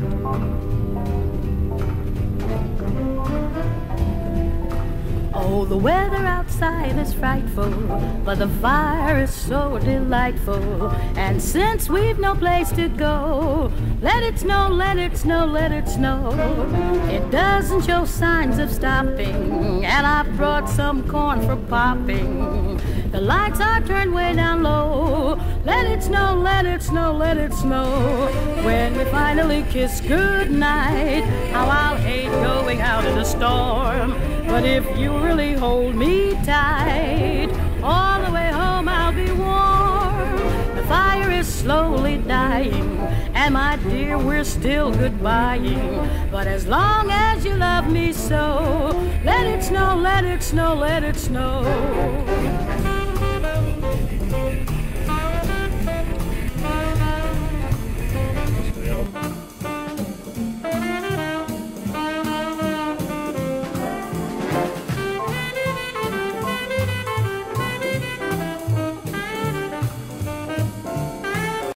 Oh, the weather outside is frightful, but the fire is so delightful. And since we've no place to go, let it snow, let it snow, let it snow. It doesn't show signs of stopping, and I brought some corn for popping. The lights are turned way down low. Let it snow, let it snow, let it snow. When we finally kiss goodnight, how I'll hate going out in a storm. But if you really hold me tight, all the way home I'll be warm. The fire is slowly dying, and my dear, we're still goodbying. But as long as you love me so, let it snow, let it snow, let it snow.